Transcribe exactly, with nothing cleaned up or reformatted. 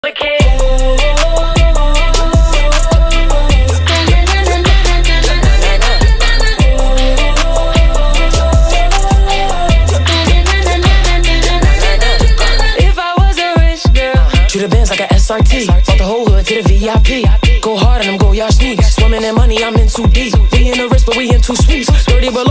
To the Benz like a S R T, brought the whole hood to the V I P. Go hard on them, go y'all sneaks. Swimming in money, I'm in too deep. We in the wrist, but we in two sweets. Dirty below.